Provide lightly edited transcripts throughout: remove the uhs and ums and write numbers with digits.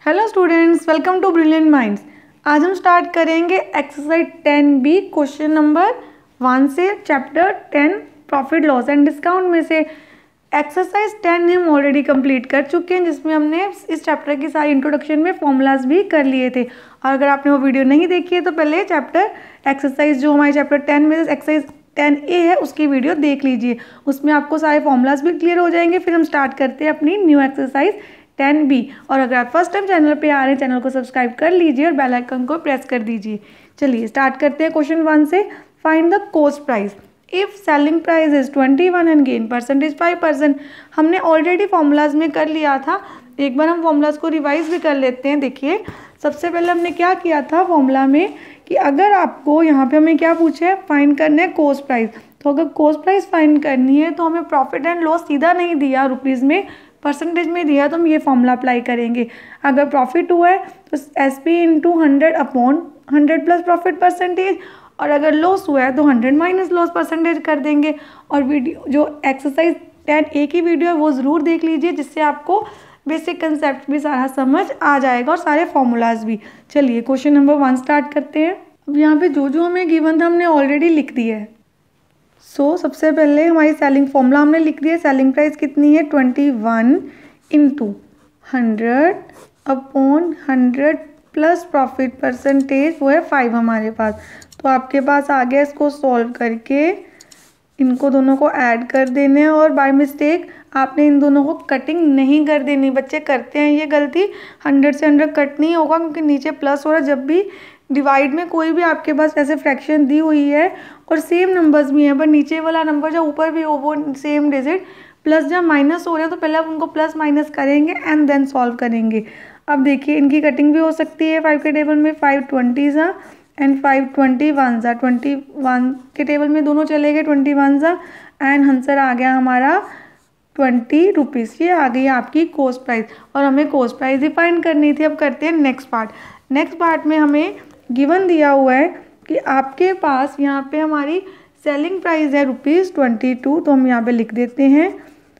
Hello students, welcome to brilliant minds. आज हम start करेंगे एक्सरसाइज 10B क्वेश्चन नंबर 1 से chapter 10 profit loss and discount में से एक्सरसाइज 10 हम ऑलरेडी कंप्लीट कर चुके हैं, जिसमें हमने इस चैप्टर की सारी इंट्रोडक्शन में फॉर्मूलाज भी कर लिए थे। और अगर आपने वो वीडियो नहीं देखी है तो पहले चैप्टर एक्सरसाइज जो हमारे चैप्टर 10 में एक्सरसाइज 10A है उसकी वीडियो देख लीजिए, उसमें आपको सारे फॉर्मूलाज भी क्लियर हो जाएंगे। फिर हम स्टार्ट करते हैं अपनी न्यू एक्सरसाइज 10B। और अगर आप फर्स्ट टाइम चैनल पे आ रहे हैं, चैनल को सब्सक्राइब कर लीजिए और बेल आइकन को प्रेस कर दीजिए। चलिए स्टार्ट करते हैं क्वेश्चन 1 से। Find the cost price if selling price is 21 and gain percentage 5%। हमने ऑलरेडी फॉर्मूलाज में कर लिया था, एक बार हम फॉर्मूलाज को रिवाइज भी कर लेते हैं। देखिए सबसे पहले हमने क्या किया था फॉर्मूला में कि अगर आपको यहाँ पे हमें क्या पूछा है, फाइंड करना है कॉस्ट प्राइस। तो अगर कॉस्ट प्राइस फाइंड करनी है तो हमें प्रॉफिट एंड लॉस सीधा नहीं दिया रुपीज़ में, परसेंटेज में दिया, तो हम ये फॉर्मूला अप्लाई करेंगे। अगर प्रॉफिट हुआ है तो SP into 100/100 plus profit percentage, और अगर लॉस हुआ है तो 100 माइनस लॉस परसेंटेज कर देंगे। और वीडियो जो एक्सरसाइज 10A की वीडियो है वो ज़रूर देख लीजिए, जिससे आपको बेसिक कंसेप्ट भी सारा समझ आ जाएगा और सारे फॉर्मूलाज भी। चलिए क्वेश्चन नंबर 1 स्टार्ट करते हैं। अब यहाँ पे जो जो हमें गिवन था हमने ऑलरेडी लिख दिया है। सबसे पहले हमारी सेलिंग फॉर्मूला हमने लिख दिया। सेलिंग प्राइस कितनी है, 21 इंटू 100/100 प्लस प्रॉफिट परसेंटेज वो है 5 हमारे पास। तो आपके पास आ गया, इसको सॉल्व करके इनको दोनों को ऐड कर देने, और बाय मिस्टेक आपने इन दोनों को कटिंग नहीं कर देनी। बच्चे करते हैं ये गलती, 100 से 100 कट नहीं होगा क्योंकि नीचे प्लस हो रहा है। जब भी डिवाइड में कोई भी आपके पास ऐसे फ्रैक्शन दी हुई है और सेम नंबर्स भी हैं, पर नीचे वाला नंबर जब ऊपर भी हो वो सेम डिजिट, प्लस जब माइनस हो रहे हैं तो पहले आप उनको प्लस माइनस करेंगे एंड देन सॉल्व करेंगे। अब देखिए इनकी कटिंग भी हो सकती है 5 के टेबल में, 5 20 एंड 5 21 21 के टेबल में दोनों चले गए 21 एंड आंसर आ गया हमारा 20 रुपीज़। ये आ गई आपकी कॉस्ट प्राइस, और हमें कॉस्ट प्राइस ही फाइंड करनी थी। अब करते हैं नेक्स्ट पार्ट। नेक्स्ट पार्ट में हमें गिवन दिया हुआ है कि आपके पास यहाँ पे हमारी सेलिंग प्राइस है ₹22, तो हम यहाँ पे लिख देते हैं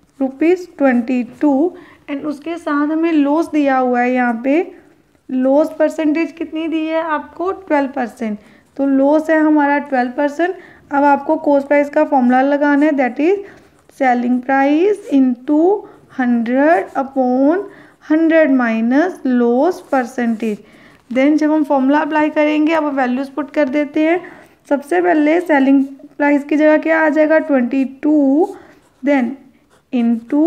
₹22 एंड उसके साथ हमें लॉस दिया हुआ है। यहाँ पे लॉस परसेंटेज कितनी दी है आपको, 12%। तो लॉस है हमारा 12%। अब आपको कॉस्ट प्राइस का फॉर्मूला लगाना है, that is selling price into 100/100 minus loss percentage. Then जब हम फॉर्मूला अप्लाई करेंगे, अब वैल्यूज पुट कर देते हैं। सबसे पहले सेलिंग प्राइस की जगह क्या आ जाएगा, 22, देन इंटू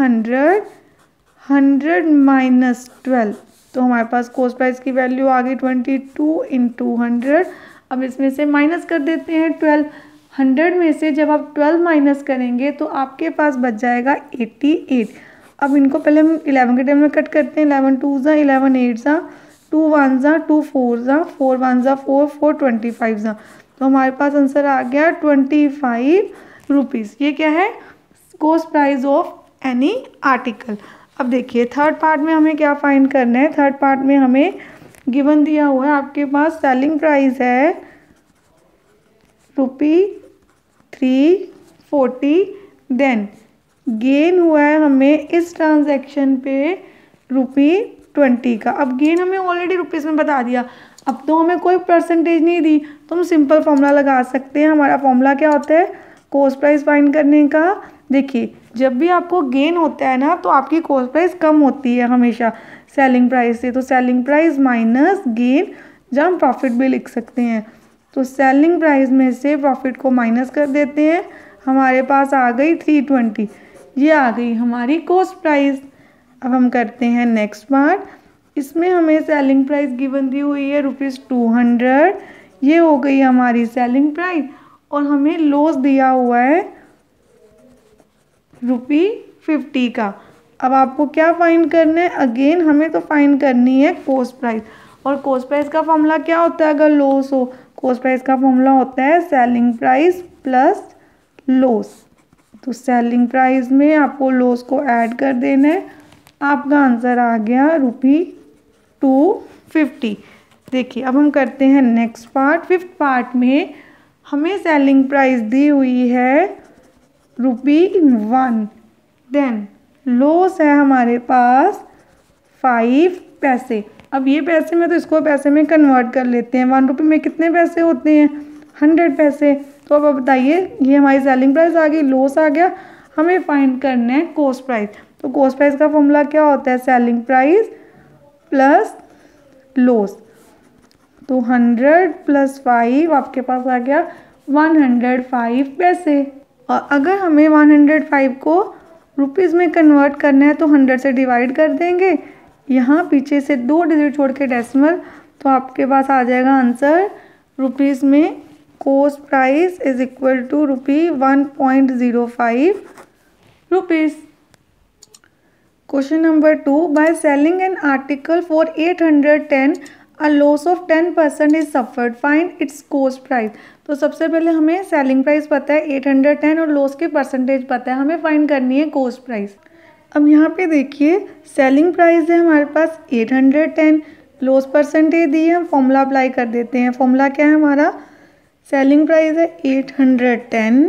100 माइनस 12। तो हमारे पास कॉस्ट प्राइस की वैल्यू आ गई 22 इंटू 100। अब इसमें से माइनस कर देते हैं 12। 100 में से जब आप 12 माइनस करेंगे तो आपके पास बच जाएगा 88। अब इनको पहले हम 11 के टेबल में कट करते हैं। 11 2 11 8 2 1 2 4 4 1 4 4 25। तो हमारे पास आंसर आ गया 25 रुपीज़। ये क्या है, cost price of any article. अब देखिए थर्ड पार्ट में हमें क्या फाइंड करना है। थर्ड पार्ट में हमें गिवन दिया हुआ है, आपके पास सेलिंग प्राइस है ₹340, देन गेन हुआ है हमें इस ट्रांजैक्शन पे ₹20 का। अब गेन हमें ऑलरेडी रुपीज़ में बता दिया, अब तो हमें कोई परसेंटेज नहीं दी, तो हम सिंपल फॉर्मूला लगा सकते हैं। हमारा फॉर्मूला क्या होता है कॉस्ट प्राइस फाइंड करने का। देखिए जब भी आपको गेन होता है ना तो आपकी कॉस्ट प्राइस कम होती है हमेशा सेलिंग प्राइस से। तो सेलिंग प्राइस माइनस गेन, जब हम प्रॉफिट भी लिख सकते हैं। तो सेलिंग प्राइस में से प्रॉफिट को माइनस कर देते हैं, हमारे पास आ गई 320। ये आ गई हमारी कॉस्ट प्राइस। अब हम करते हैं नेक्स्ट पार्ट। इसमें हमें सेलिंग प्राइस गिवन दी हुई है ₹200, ये हो गई हमारी सेलिंग प्राइस, और हमें लॉस दिया हुआ है ₹50 का। अब आपको क्या फाइंड करना है, अगेन हमें तो फाइंड करनी है कॉस्ट प्राइस। और कॉस्ट प्राइस का फॉर्मूला क्या होता है अगर लॉस हो, कॉस्ट प्राइस का फॉर्मूला होता है सेलिंग प्राइस प्लस लॉस। तो सेलिंग प्राइस में आपको लॉस को ऐड कर देना है, आपका आंसर आ गया ₹250। देखिए अब हम करते हैं नेक्स्ट पार्ट। फिफ्थ पार्ट में हमें सेलिंग प्राइस दी हुई है ₹1, देन लॉस है हमारे पास 5 पैसे। अब ये पैसे में तो इसको पैसे में कन्वर्ट कर लेते हैं। 1 रुपये में कितने पैसे होते हैं? 100 पैसे। तो अब बताइए, ये हमारी सेलिंग प्राइस आ गई, लॉस आ गया, हमें फाइंड करना है कॉस्ट प्राइस। तो कॉस्ट प्राइस का फॉर्मूला क्या होता है? Selling price plus loss. तो 100 + 5 आपके पास आ गया 105 पैसे। और अगर हमें 105 को रुपीज़ में कन्वर्ट करना है तो 100 से डिवाइड कर देंगे, यहाँ पीछे से 2 डिजिट छोड़ के डेसिमल, तो आपके पास आ जाएगा आंसर रुपीज़ में cost price is equal to ₹1.05। Question number 2, by selling an article for 810 a loss of 10% is suffered, find its cost price. तो सबसे पहले हमें सेलिंग प्राइस पता है 810 और लॉस की परसेंटेज पता है, हमें फाइंड करनी है कॉस्ट प्राइस। अब यहाँ पे देखिए, सेलिंग प्राइस है हमारे पास 810, लॉस परसेंटेज दी है, हम फॉर्मूला अप्लाई कर देते हैं। फॉर्मूला क्या है हमारा? सेलिंग प्राइस है 810,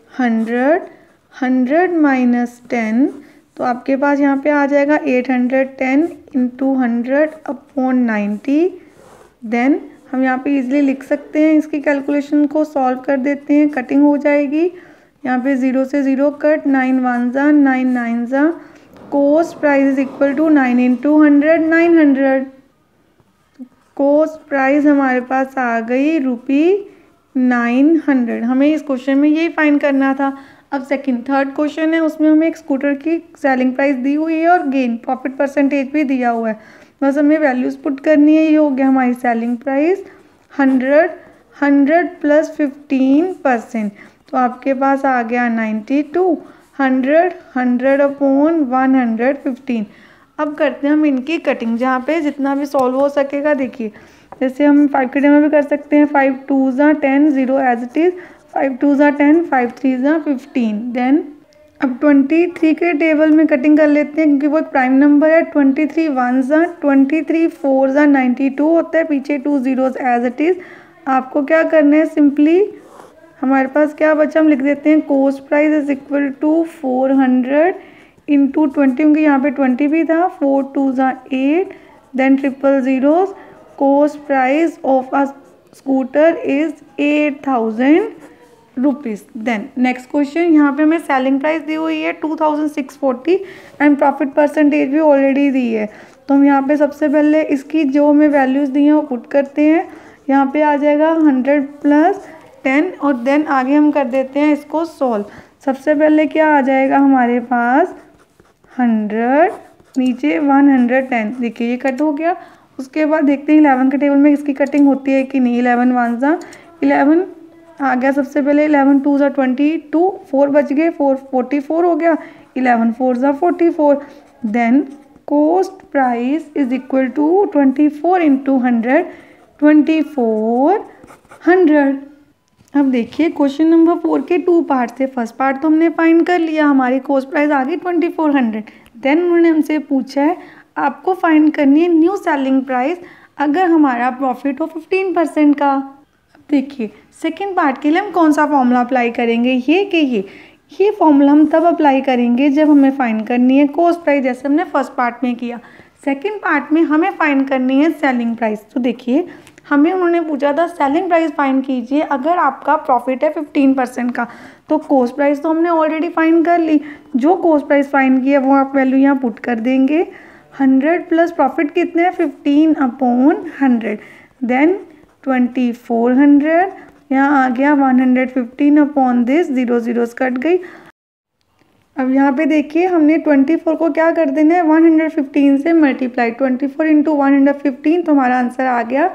100 माइनस 10, तो आपके पास यहाँ पे आ जाएगा 810 × 100/90। देन हम यहाँ पे इजीली लिख सकते हैं, इसकी कैलकुलेशन को सॉल्व कर देते हैं, कटिंग हो जाएगी। यहाँ पे 0 से 0 कट, 9 1 जा 9 9 जा, cost price is equal to 9 × 100 900। Cost price हमारे पास आ गई ₹900। हमें इस क्वेश्चन में यही फाइंड करना था। अब थर्ड क्वेश्चन है, उसमें हमें एक स्कूटर की सेलिंग प्राइस दी हुई है और गेन प्रॉफिट परसेंटेज भी दिया हुआ है, बस हमें वैल्यूज़ पुट करनी है। ये हो गया हमारी सेलिंग प्राइस 100 + 15%, तो आपके पास आ गया 92। 100/115। अब करते हैं हम इनकी कटिंग, जहाँ पे जितना भी सॉल्व हो सकेगा। देखिए, जैसे हम 5 के टेबल में कर सकते हैं, 5 2 जा 10, 0 एज इट इज़, 5 2 जा 10, 5 3 जा 15। देन अब 23 के टेबल में कटिंग कर लेते हैं, क्योंकि वो एक प्राइम नंबर है। 23 1 जा 23, 4 जा 92 होता है, पीछे 2 zeros एज इट इज़। आपको क्या करना है, सिंपली हमारे पास क्या बचा, हम लिख देते हैं cost price is equal to 400 × 20, क्योंकि यहाँ पे 20 भी था। 4 2 जा 8, then 0 0 cost price of a scooter is 8000 rupees. Then next question, यहाँ पे हमें सेलिंग प्राइस दी हुई है 2640 एंड प्रॉफिट परसेंटेज भी ऑलरेडी दी है। तो हम यहाँ पे सबसे पहले इसकी जो हमें वैल्यूज़ दी हैं वो पुट करते हैं। यहाँ पे आ जाएगा 100 + 10 और देन आगे हम कर देते हैं इसको सॉल्व। सबसे पहले क्या आ जाएगा हमारे पास 100, नीचे 110, देखिए ये कट हो गया। उसके बाद देखते हैं 11 के टेबल में इसकी कटिंग होती है कि नहीं। 11 1 जा 11 आ गया, सबसे पहले 11 2 जा 22, 4 बच गए, 4 44 हो गया, 11 4 जा 44। Then cost price is equal to 24 × 100, 2400। अब देखिए, क्वेश्चन नंबर 4 के 2 पार्ट थे। फर्स्ट पार्ट तो हमने फाइंड कर लिया, हमारी कॉस्ट प्राइस आ गई 2400। देन उन्होंने हमसे पूछा है आपको फाइंड करनी है न्यू सेलिंग प्राइस अगर हमारा प्रॉफिट हो 15% का। अब देखिए, सेकेंड पार्ट के लिए हम कौन सा फॉर्मूला अप्लाई करेंगे, ये फॉर्मूला हम तब अप्लाई करेंगे जब हमें फाइंड करनी है कॉस्ट प्राइस, जैसे हमने फर्स्ट पार्ट में किया। सेकेंड पार्ट में हमें फाइंड करनी है सेलिंग प्राइस। तो देखिए, हमें उन्होंने पूछा था सेलिंग प्राइस फाइंड कीजिए अगर आपका प्रॉफिट है 15% का। तो कॉस्ट प्राइस तो हमने ऑलरेडी फाइंड कर ली, जो कॉस्ट प्राइस फाइंड की है वो आप वैल्यू यहाँ पुट कर देंगे। 100 + प्रॉफिट कितने हैं, 15/100, देन 2400, यहाँ आ गया 115 दिस, 0 zeros कट गई। अब यहाँ पे देखिए, हमने 24 को क्या कर देना है, 115 से मल्टीप्लाई, 24 × 115, तो हमारा आंसर आ गया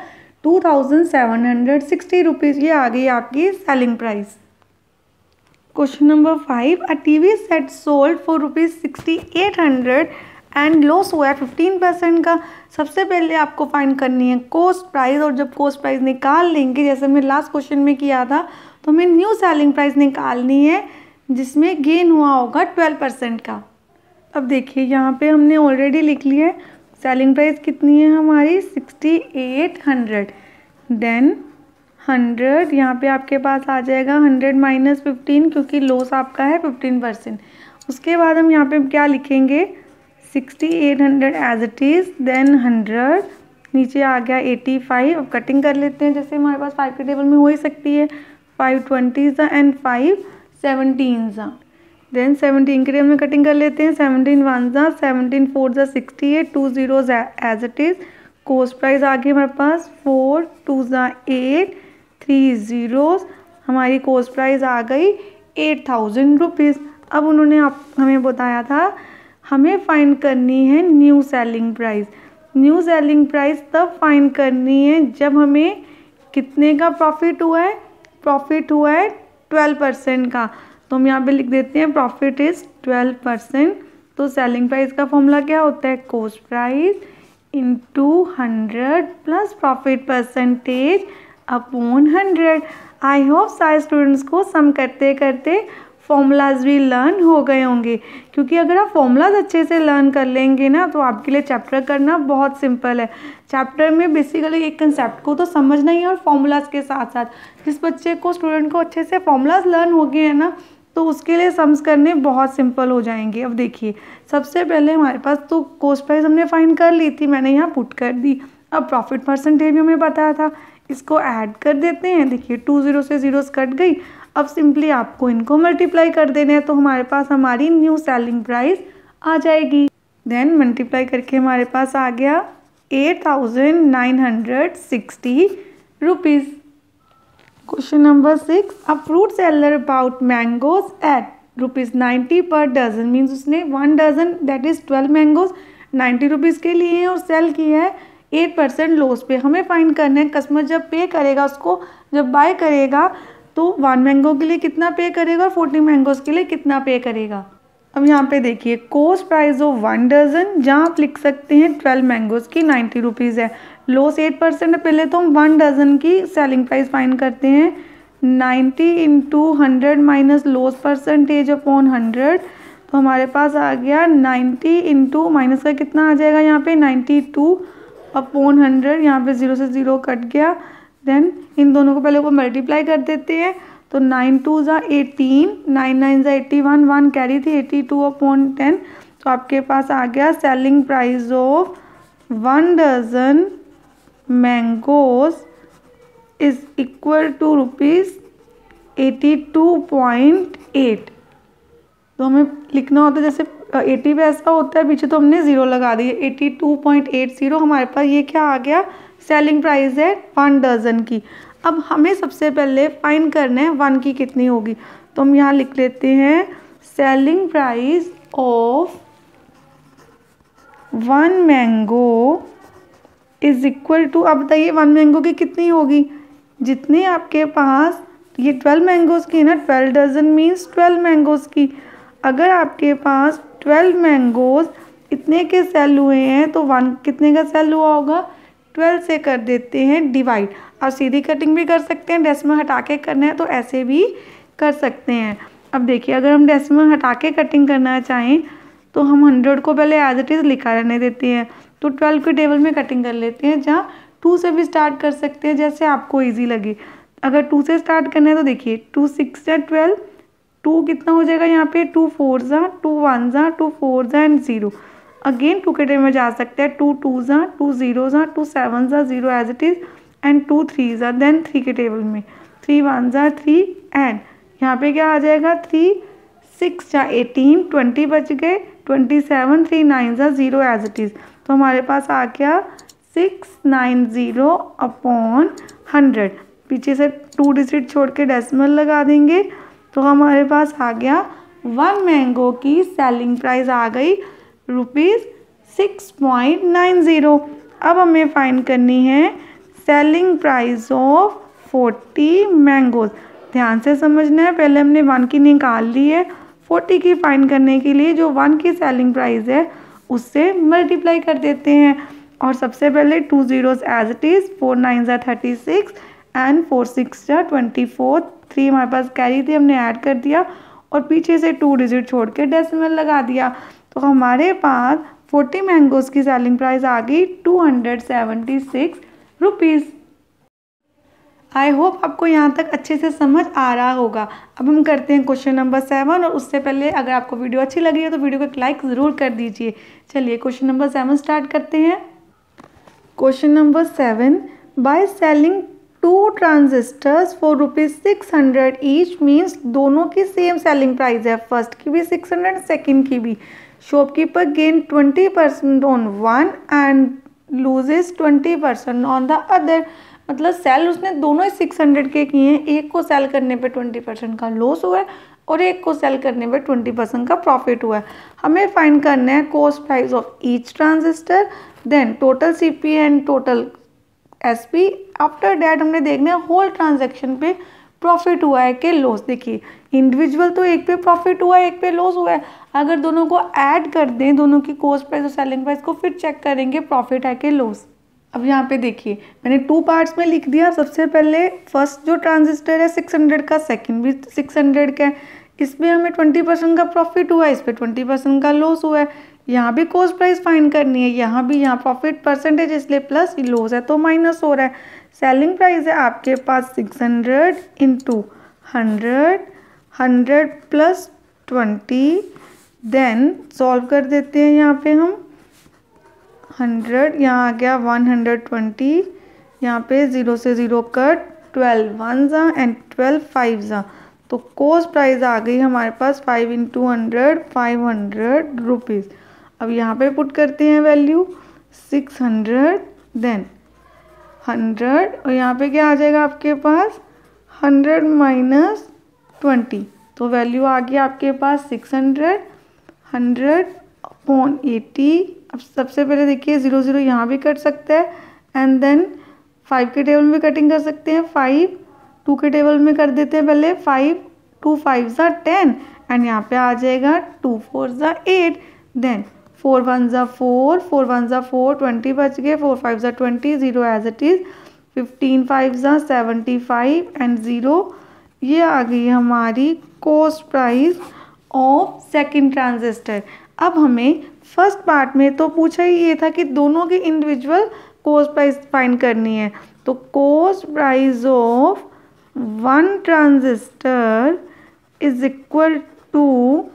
2760 रुपीज़। ये आ गई आपकी selling price. Question number 5, a TV set sold for ₹6800 and loss हुआ है 15% का। सबसे पहले आपको फाइंड करनी है कॉस्ट प्राइस, और जब कॉस्ट प्राइस निकाल लेंगे, जैसे हमने लास्ट क्वेश्चन में किया था, तो हमें न्यू सेलिंग प्राइस निकालनी है जिसमें गेन हुआ होगा 12% का। अब देखिए, यहाँ पे हमने ऑलरेडी लिख लिया है सेलिंग प्राइस कितनी है हमारी 6800। देन 100, यहाँ पे आपके पास आ जाएगा 100 - 15, क्योंकि लॉस आपका है 15%। उसके बाद हम यहाँ पे क्या लिखेंगे, 6800 एज इट इज़, देन 100, नीचे आ गया 85। अब कटिंग कर लेते हैं, जैसे हमारे पास 5 के टेबल में हो ही सकती है, 5 20s एंड 5 17s। देन 17 के टेबल में कटिंग कर लेते हैं, 17 1s, 17 4s 68, 2 zeros as it is. Cost price आ गई हमारे पास 4 2s 8, 3 zeros, हमारी कोस्ट प्राइस आ गई 8000 रुपीज़। अब उन्होंने हमें बताया था हमें फाइंड करनी है new selling price. New selling price तब फाइंड करनी है जब हमें कितने का प्रॉफिट हुआ है, प्रॉफिट हुआ है 12% का। तो हम यहाँ पे लिख देते हैं प्रॉफिट इज़ 12%। तो सेलिंग प्राइस का फॉर्मूला क्या होता है, cost price into 100 plus profit percentage upon 100। I hope सारे स्टूडेंट्स को सम करते करते फॉर्मूलाज भी लर्न हो गए होंगे, क्योंकि अगर आप फॉर्मूलाज अच्छे से लर्न कर लेंगे ना तो आपके लिए चैप्टर करना बहुत सिंपल है। चैप्टर में बेसिकली एक कंसेप्ट को तो समझना ही है और फॉर्मूलाज के साथ साथ जिस बच्चे को स्टूडेंट को अच्छे से फॉर्मूलाज लर्न हो गए हैं ना तो उसके लिए सम्स करने बहुत सिंपल हो जाएंगे। अब देखिए सबसे पहले हमारे पास तो कॉस्ट प्राइस हमने फाइंड कर ली थी, मैंने यहाँ पुट कर दी। अब प्रॉफिट परसेंटेज भी हमें बताया था, इसको ऐड कर देते हैं। देखिए 2 0 से जीरोस कट गई। अब सिंपली आपको इनको मल्टीप्लाई कर देने हैं तो हमारे पास हमारी न्यू सेलिंग प्राइस आ जाएगी। देन मल्टीप्लाई करके हमारे पास आ गया 8960 rupees. Question number 6, a fruit seller about mangoes at ₹90 per dozen, means उसने 1 dozen that is 12 mangoes 90 rupees के लिए हैं और सेल किया है 8% लॉस पे। हमें फाइंड करना है कस्टमर जब पे करेगा, उसको जब बाय करेगा तो 1 मैंगो के लिए कितना पे करेगा और 40 मैंगोज के लिए कितना पे करेगा। अब यहाँ पे देखिए कॉस्ट प्राइस ऑफ 1 डजन, जहाँ आप लिख सकते हैं 12 मैंगोज की 90 रुपीज़ है, लॉस 8% है। पहले तो हम 1 डजन की सेलिंग प्राइस फाइंड करते हैं, 90 into 100 minus loss percentage upon 100। तो हमारे पास आ गया 90 इंटू माइनस का कितना आ जाएगा यहाँ पे 92 अपॉन 100, यहाँ पे 0 से 0 कट गया। देन इन दोनों को पहले को मल्टीप्लाई कर देते हैं तो 9 2s 18, 9 9s 81, 1 कैरी थी 82 अपॉन 10। तो आपके पास आ गया selling price of 1 dozen mangoes is equal to ₹82.8। तो हमें लिखना होता है जैसे 80 पैसा होता है, पीछे तो हमने 0 लगा दिए, 82.80 हमारे पास ये क्या आ गया, सेलिंग प्राइस है 1 डजन की। अब हमें सबसे पहले फाइंड करना है 1 की कितनी होगी, तो हम यहाँ लिख लेते हैं selling price of 1 mango is equal to, अब बताइए 1 मैंगो की कितनी होगी, जितने आपके पास ये 12 मैंगोज़ की ना, 12 डजन मीन्स 12 मैंगोज़ की। अगर आपके पास 12 मैंगोज़ इतने के सेल हुए हैं तो 1 कितने का सेल हुआ होगा, 12 से कर देते हैं डिवाइड। आप सीधी कटिंग भी कर सकते हैं, डेसिमल हटा के करना है तो ऐसे भी कर सकते हैं। अब देखिए अगर हम डेसिमल हटा के कटिंग करना चाहें तो हम 100 को पहले एज इट इज़ लिखा रहने देते हैं। तो 12 के टेबल में कटिंग कर लेते हैं, जहाँ 2 से भी स्टार्ट कर सकते हैं जैसे आपको ईजी लगे। अगर 2 से स्टार्ट करना है तो देखिए 2 6 12, 2 कितना हो जाएगा यहाँ पे, 2 4s 2 1s 2 4s and 0। Again 2 के टेबल में जा सकते हैं, 2 2s 2 0s 2 7s 0 as it is and 2 3s then 3 के टेबल में 3 1s 3 एंड यहाँ पे क्या आ जाएगा 3 6 18 20 बच गए, 27 3 9s 0 एज इट इज़। तो हमारे पास आ गया 690 अपॉन 100। पीछे से 2 डिजिट छोड़ के डेसिमल लगा देंगे तो हमारे पास आ गया 1 मैंगो की सेलिंग प्राइस आ गई ₹6.90। अब हमें फाइंड करनी है सेलिंग प्राइस ऑफ 40 मैंगोज। ध्यान से समझना है, पहले हमने 1 की निकाल ली है, 40 की फाइंड करने के लिए जो 1 की सेलिंग प्राइस है उससे मल्टीप्लाई कर देते हैं। और सबसे पहले 2 zeros as it is, 4 9s 36 and 4 6 24, 3 हमारे पास कैरी थी हमने ऐड कर दिया और पीछे से 2 डिजिट छोड़ के डेसिमल लगा दिया। तो हमारे पास 40 मैंगोज़ की सेलिंग प्राइस आ गई 276 रुपीज़। आई होप आपको यहाँ तक अच्छे से समझ आ रहा होगा। अब हम करते हैं क्वेश्चन नंबर 7, और उससे पहले अगर आपको वीडियो अच्छी लगी है तो वीडियो को एक लाइक ज़रूर कर दीजिए। चलिए क्वेश्चन नंबर 7 स्टार्ट करते हैं। Question number 7, by selling 2 transistors for ₹600 each means दोनों की सेम सेलिंग प्राइस है, फर्स्ट की भी 600 सेकेंड की भी। Shopkeeper gain 20% on one and loses 20% on the other. मतलब सेल उसने दोनों ही 600 के किए हैं, एक को सेल करने पे 20% का लॉस हुआ है और एक को सेल करने पे 20% का प्रॉफिट हुआ है। हमें फाइंड करना है cost price of each transistor, then total CP and total SP. After that हमने देखना है होल ट्रांजेक्शन पे प्रॉफिट हुआ है कि लॉस। देखिए इंडिविजुअल तो एक पे प्रॉफिट हुआ है, एक पे लॉस हुआ है। अगर दोनों को ऐड कर दें, दोनों की कॉस्ट प्राइस और सेलिंग प्राइस को, फिर चेक करेंगे प्रॉफिट है कि लॉस। अब यहाँ पे देखिए मैंने 2 पार्ट्स में लिख दिया। सबसे पहले फर्स्ट जो ट्रांजिस्टर है 600 का, सेकंड भी 600 का है, इसमें हमें 20% का प्रॉफिट हुआ है, इस पर 20% का लॉस हुआ है। यहाँ भी कॉस्ट प्राइस फाइंड करनी है, यहाँ भी, यहाँ प्रॉफिट परसेंटेज इसलिए प्लस, लॉस है तो माइनस हो रहा है। सेलिंग प्राइस है आपके पास 600 इंटू 100 प्लस 20, देन सॉल्व कर देते हैं। यहाँ पे हम 100, यहाँ आ गया 120, यहाँ पे 0 से 0 कट, 12 1 जा एंड 12 5 जा, तो कॉस्ट प्राइस आ गई हमारे पास 5 इंटू 100 500 रुपीज़। अब यहाँ पे पुट करते हैं वैल्यू 600, देन 100, और यहाँ पे क्या आ जाएगा आपके पास 100 माइनस 20, तो वैल्यू आ गया आपके पास 600, 100/80। अब सबसे पहले देखिए 0 0 यहाँ भी कट सकता है, एंड देन 5 के टेबल में कटिंग कर सकते हैं, 5 2 के टेबल में कर देते हैं पहले, 5 2 5 जा 10, एंड यहाँ पे आ जाएगा 2 4 जा 8, देन 4 1 जा 4 4 1 जा 4, 20 बच गए, 4 5 जा 20, 0 एज इट इज, 15 5 जा 75 एंड 0। ये आ गई हमारी cost price of second transistor. अब हमें फर्स्ट पार्ट में तो पूछा ही ये था कि दोनों की इंडिविजुअल कॉस्ट प्राइस फाइंड करनी है, तो cost price of one transistor is equal to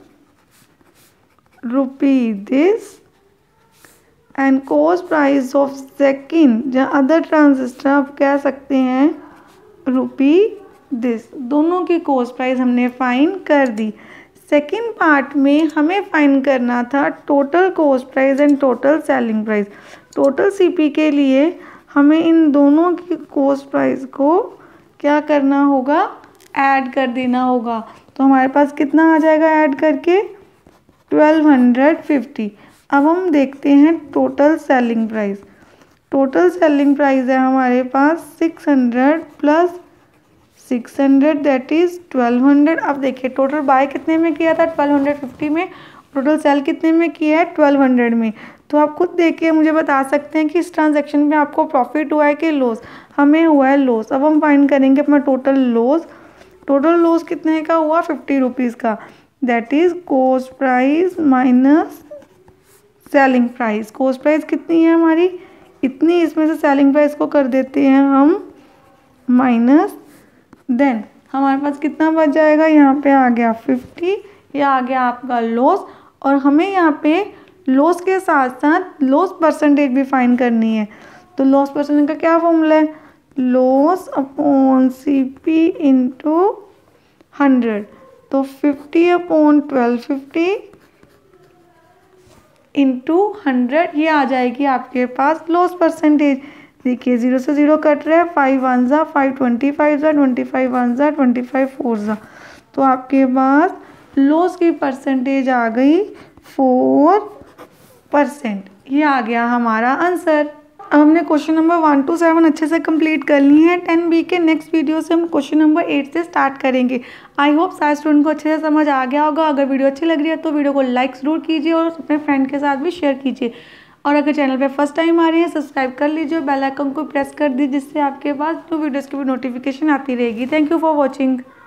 rupee this and cost price of second या अदर ट्रांजिस्टर आप कह सकते हैं रुपी दिस। दोनों की कॉस्ट प्राइस हमने फाइंड कर दी। सेकेंड पार्ट में हमें फाइंड करना था total cost price and total selling price. Total CP के लिए हमें इन दोनों की कॉस्ट प्राइस को क्या करना होगा, ऐड कर देना होगा। तो हमारे पास कितना आ जाएगा ऐड करके 1250। अब हम देखते हैं total selling price. Total selling price है हमारे पास 600 प्लस 600 दैट इज 1200। अब देखिए टोटल बाय कितने में किया था 1250 में, टोटल सेल कितने में किया है 1200 में। तो आप खुद देखिए मुझे बता सकते हैं कि इस ट्रांजैक्शन में आपको प्रॉफिट हुआ है कि लॉस। हमें हुआ है लॉस। अब हम फाइंड करेंगे अपना टोटल लॉस। टोटल लॉस कितने का हुआ 50 रुपीज़ का, that is cost price minus selling price. Cost price कितनी है हमारी इतनी, इसमें से सेलिंग प्राइस को कर देते हैं हम माइनस, देन हमारे पास कितना बच जाएगा, यहाँ पे आ गया 50, ये आ गया आपका लॉस। और हमें यहाँ पे लॉस के साथ साथ लॉस परसेंटेज भी फाइंड करनी है। तो लॉस परसेंटेज का क्या फॉर्मूला है, लॉस अपॉन सीपी इंटू 100, तो 50/1250 इंटू 100, ये आ जाएगी आपके पास लॉस परसेंटेज। देखिए 0 से 0 कट रहा है, 5 1 जा 5, 25 जा 25 1 जा 25 4 जा, तो आपके पास लॉस की परसेंटेज आ गई 4%। ये आ गया हमारा आंसर। अब हमने क्वेश्चन नंबर 1 to 7 अच्छे से कंप्लीट कर ली है। 10B के नेक्स्ट वीडियो से हम क्वेश्चन नंबर 8 से स्टार्ट करेंगे। आई होप सारे स्टूडेंट को अच्छे से समझ आ गया होगा। अगर वीडियो अच्छी लग रही है तो वीडियो को लाइक ज़रूर कीजिए और अपने फ्रेंड के साथ भी शेयर कीजिए। और अगर चैनल पे फर्स्ट टाइम आ रही है सब्सक्राइब कर लीजिए, बेल आइकन को प्रेस कर दीजिए, जिससे आपके पास वीडियोज़ की भी नोटिफिकेशन आती रहेगी। Thank you for watching.